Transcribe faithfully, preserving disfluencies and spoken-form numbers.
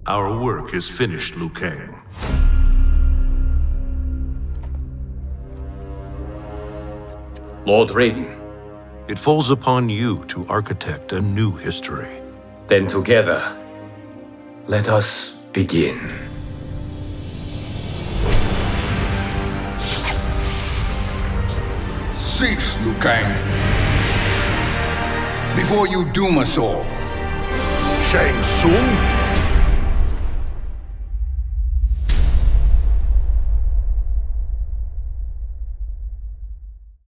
Our work is finished, Liu Kang. Lord Raiden. It falls upon you to architect a new history. Then together, let us begin. Cease, Liu Kang, before you doom us all. Shang Tsung?